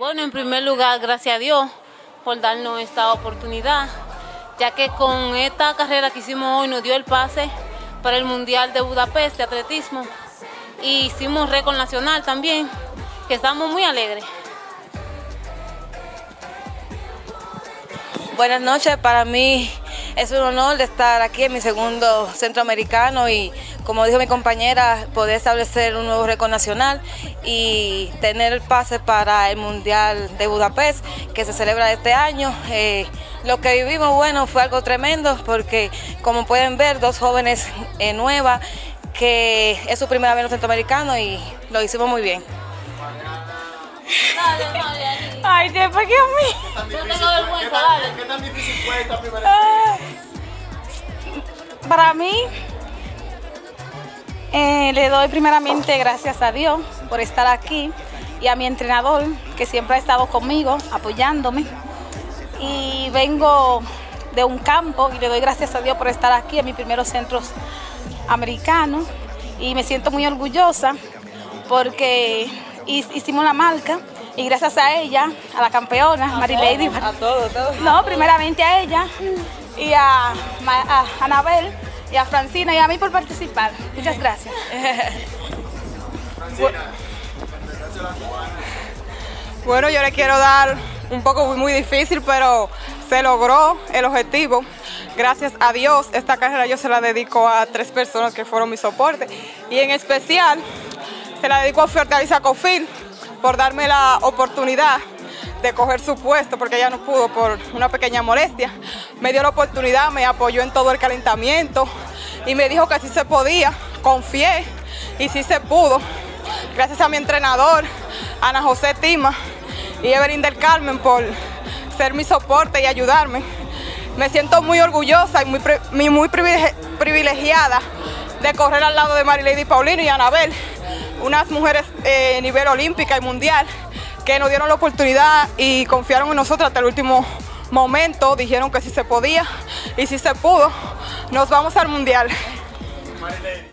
Bueno, en primer lugar, gracias a Dios por darnos esta oportunidad, ya que con esta carrera que hicimos hoy nos dio el pase para el Mundial de Budapest de atletismo y hicimos récord nacional también, que estamos muy alegres. Buenas noches, para mí es un honor de estar aquí en mi segundo centroamericano y, como dijo mi compañera, poder establecer un nuevo récord nacional y tener el pase para el Mundial de Budapest que se celebra este año. Lo que vivimos, bueno, fue algo tremendo porque, como pueden ver, dos jóvenes nuevas que es su primera vez en los centroamericanos y lo hicimos muy bien. Dale. Ay, ¿para qué a mí? ¿Qué tan difícil fue esta primera vez? Para mí, le doy primeramente gracias a Dios por estar aquí y a mi entrenador que siempre ha estado conmigo, apoyándome. Y vengo de un campo y le doy gracias a Dios por estar aquí en mis primeros centros americanos y me siento muy orgullosa porque hicimos una marca y gracias a ella, a la campeona, Marilady. A todos. No, primeramente a ella y a Anabel y a Francina y a mí por participar. Muchas gracias. Bueno, yo le quiero dar un poco muy difícil, pero se logró el objetivo. Gracias a Dios, esta carrera yo se la dedico a 3 personas que fueron mi soporte y en especial se la dedico a Fortaleza Cofil por darme la oportunidad de coger su puesto porque ella no pudo por una pequeña molestia. Me dio la oportunidad, me apoyó en todo el calentamiento y me dijo que sí se podía. Confié y sí se pudo. Gracias a mi entrenador, Ana José Tima y Evelyn del Carmen por ser mi soporte y ayudarme. Me siento muy orgullosa y muy privilegiada de correr al lado de Marilady Paulino y Anabel, unas mujeres nivel olímpica y mundial que nos dieron la oportunidad y confiaron en nosotros hasta el último momento. Dijeron que sí se podía y sí se pudo. Nos vamos al mundial. Marilady.